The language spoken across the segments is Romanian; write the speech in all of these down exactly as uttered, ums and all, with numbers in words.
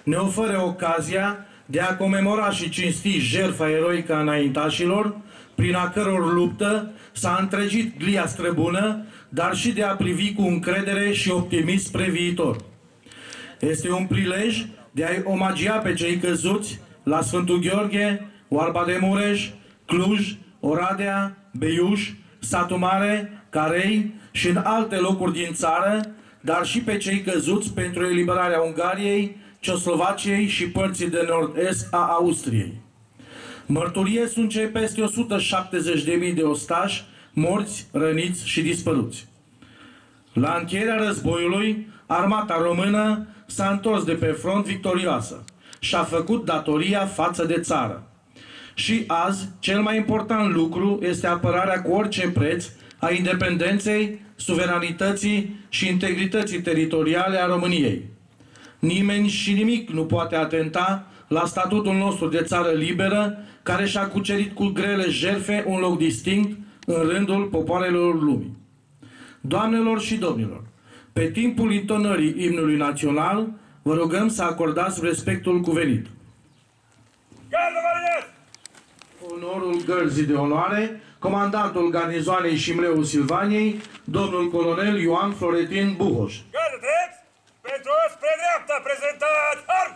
ne oferă ocazia de a comemora și cinsti jertfa eroică a înaintașilor, prin a căror luptă s-a întregit glia străbună, dar și de a privi cu încredere și optimism spre viitor. Este un prilej de a-i omagia pe cei căzuți la Sfântul Gheorghe, Oarba de Mureș, Cluj, Oradea, Beiuș, Satu Mare, Carei și în alte locuri din țară, dar și pe cei căzuți pentru eliberarea Ungariei, Ceoslovaciei și părții de nord-est a Austriei. Mărturie sunt cei peste o sută șaptezeci de mii de ostași, morți, răniți și dispăruți. La încheierea războiului, armata română s-a întors de pe front victorioasă și a făcut datoria față de țară. Și azi, cel mai important lucru este apărarea cu orice preț a independenței, suveranității și integrității teritoriale a României. Nimeni și nimic nu poate atenta la statutul nostru de țară liberă, care și-a cucerit cu grele jertfe un loc distinct în rândul popoarelor lumii. Doamnelor și domnilor, pe timpul intonării imnului național, vă rugăm să acordați respectul cuvenit. Onorul gărzii de onoare, comandantul garnizoanei Șimleu Silvaniei, domnul colonel Ioan Florentin Buhoș. Gardă drept, pentru spre dreapta, prezentați arm!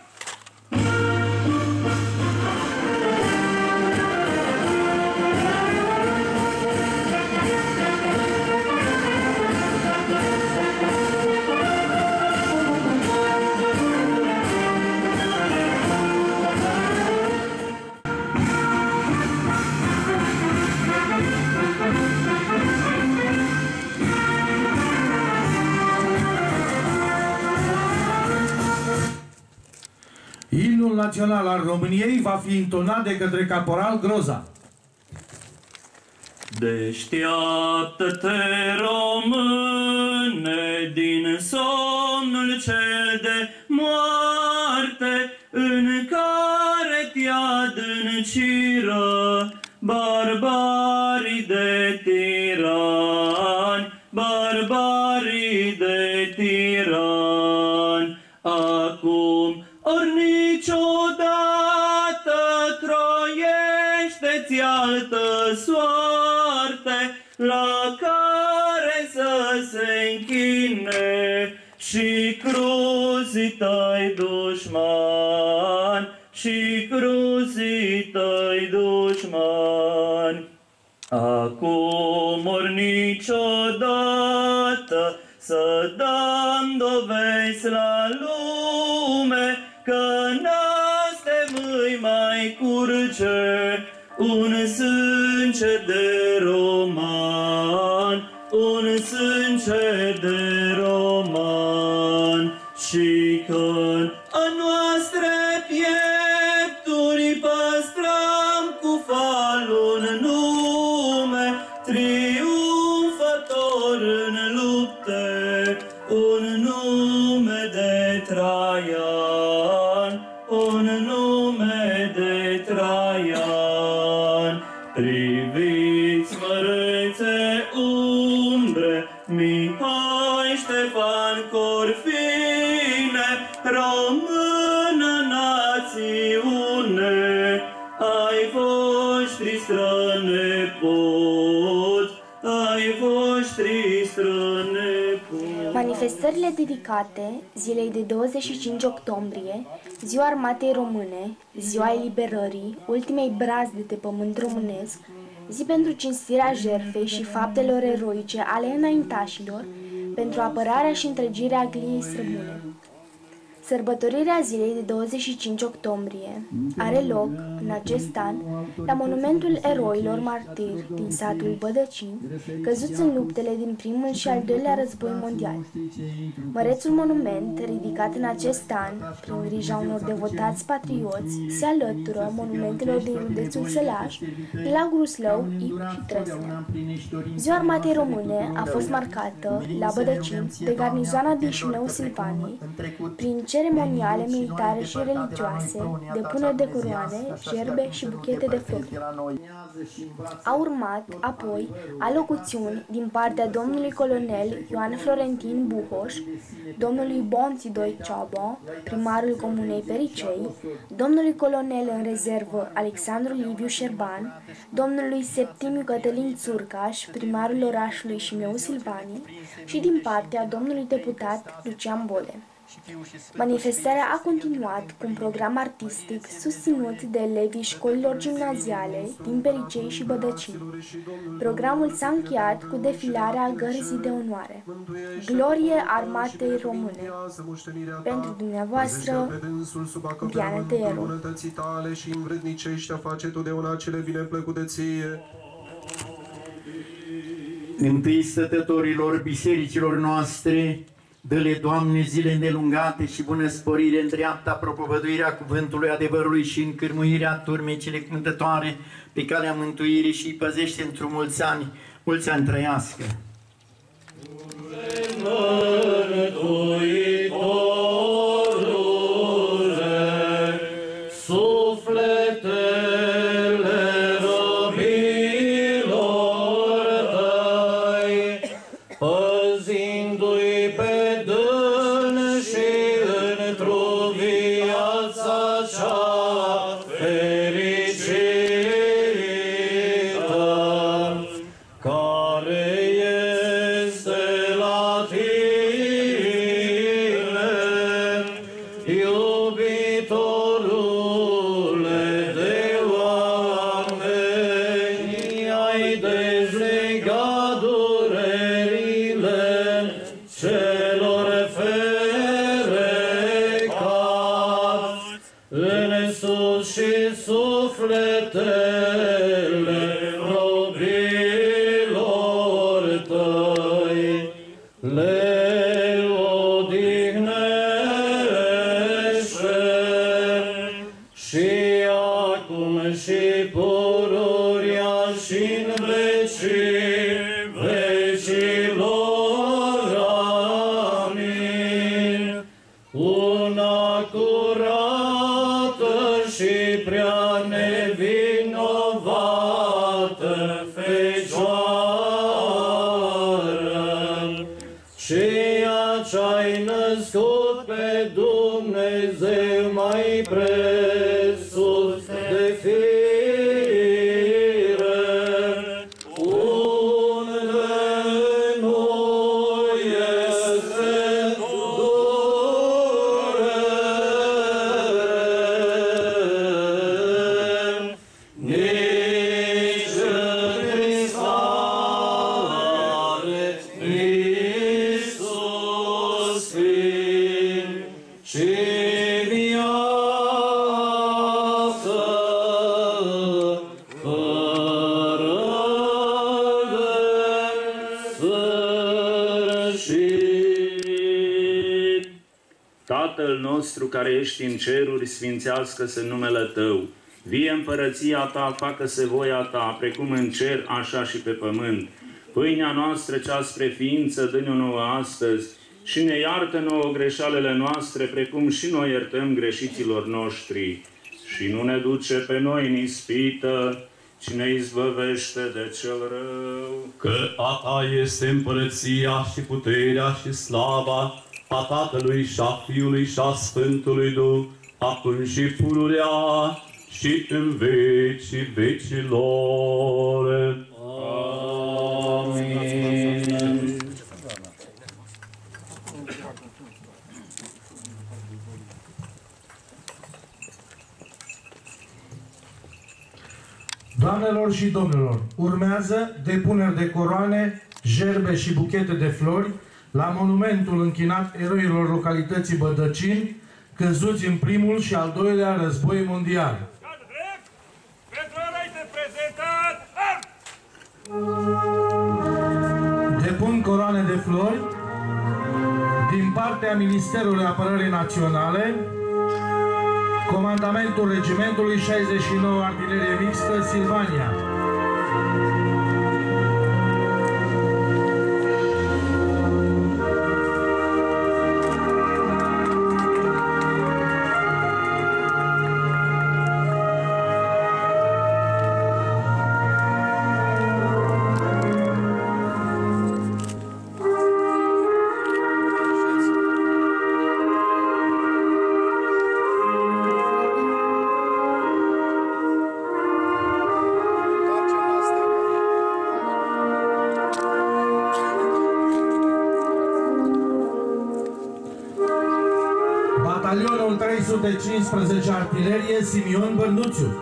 Imnul național al României va fi intonat de către caporal Groza. Deșteaptă-te, române, din somnul cel de moarte, în care te adânciră barbarii de tirani, barbarii de tirani. Acum ori niciodată croiește-ți altă soarte, la care să se închine și cruzii tăi dușmani, și cruzii tăi dușmani. Acum ori niciodată să dăm dovezi la lume că n-astem îi mai curge un sânge de roman, un sânge de roman, și că a noastre piepturi păstrăm cu falul în nume, triumfător în lupte, un nume de Traian, un nume de Traian. Priviți, mărețe umbre, Mihai Ștefan Corfine, română națiune, ai voștri strănepoți, ai voștri strănepoți. Manifestările dedicate zilei de douăzeci și cinci octombrie, Ziua Armatei Române, Ziua Eliberării, ultimei brazde de pământ românesc, zi pentru cinstirea jertfei și faptelor eroice ale înaintașilor, pentru apărarea și întregirea gliei străbune. Sărbătorirea zilei de douăzeci și cinci octombrie are loc în acest an la monumentul eroilor martiri din satul Bădăcin, căzuți în luptele din primul și al doilea război mondial. Mărețul monument, ridicat în acest an, prin grija unor devotați patrioți, se alătură monumentelor din județul Sălaș, de la Gruslău, Ip și Trăsnea. Ziua Armatei Române a fost marcată la Bădăcin de garnizoana din Șimleu Silvaniei, prin ceremoniale, militare și religioase, depuneri de coroane, gerbe și buchete de flori. A urmat, apoi, alocuțiuni din partea domnului colonel Ioan Florentin Buhoș, domnului Bonți Doi Ciobo, primarul comunei Pericei, domnului colonel în rezervă Alexandru Liviu Șerban, domnului Septimiu Cătălin Țurcaș, primarul orașului Șimeu Silvani, și din partea domnului deputat Lucian Bode. Manifestarea a continuat cu un program artistic susținut de elevii școlilor gimnaziale din Pericei și Bădăcini. Programul s-a încheiat cu defilarea gărzii de onoare. Glorie armatei române! Pentru dumneavoastră, Diana Tăieru. Și învrednicești a face totdeauna cele bineplăcute ție. Întâi stătătorilor bisericilor noastre, dă-le, Doamne, zile îndelungate și bună sporire în dreapta propovăduirea cuvântului adevărului și în cârmuirea turmei cele cântătoare pe calea mântuirii și îi păzește într-un mulți ani, mulți ani trăiască. Tatăl nostru care ești în ceruri, sfințească-se numele Tău. Vie împărăția Ta, facă-se voia Ta, precum în cer, așa și pe pământ. Pâinea noastră cea spre ființă, dă-ne-o nouă astăzi și ne iartă nouă greșalele noastre, precum și noi iertăm greșiților noștri. Și nu ne duce pe noi în ispită, ci ne izbăvește de cel rău. Că a Ta este împărăția și puterea și slava a Tatălui și a Fiului și a Sfântului Duh, acum și pururea și în vecii vecilor. Amin. Doamnelor și domnilor, urmează depuneri de coroane, gerbe și buchete de flori la monumentul închinat eroilor localității Bădăcini, căzuți în primul și al doilea război mondial. Pentru a este prezentat, Depun coroane de flori din partea Ministerului Apărării Naționale, Comandamentul Regimentului șaizeci și nouă Artilerie Mixtă Silvania. Batalionul trei sute cincisprezece Artilerie Simion Bărnuțiu.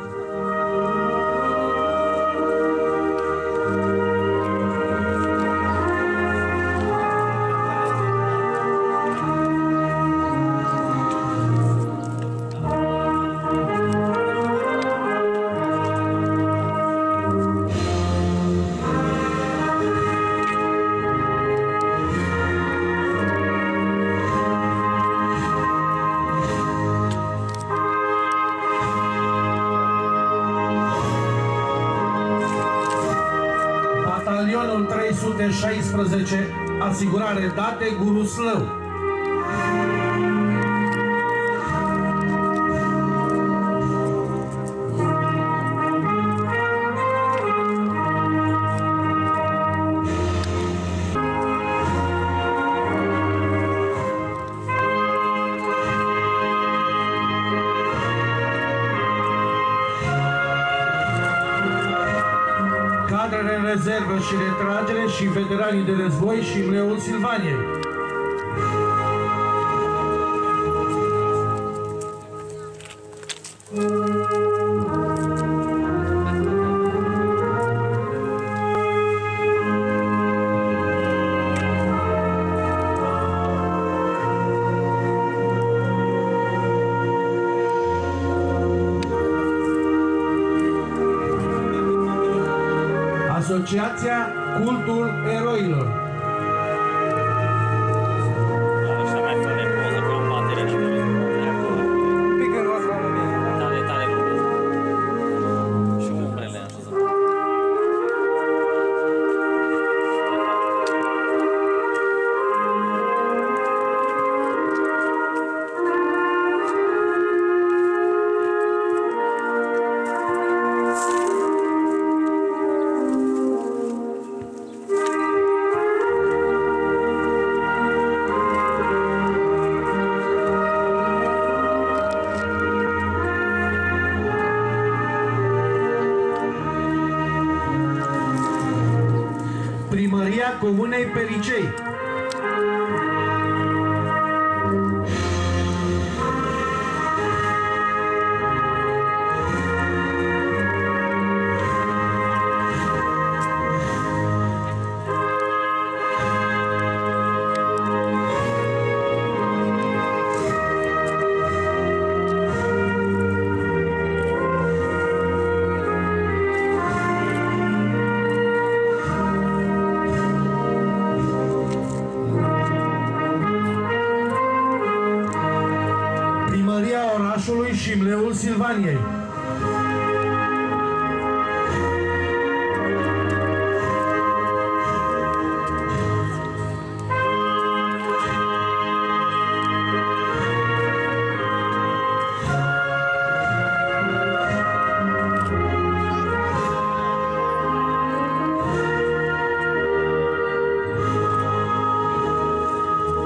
Batalionul trei sute șaisprezece Asigurare Date Guru Slău. Cadrele în rezervă și retragere și veteranii de război și Mleul Silvaniei. Asociația Cultul Eroilor. Primăria Comunei Pericei. Primăria Orașului și Mleul Silvaniei.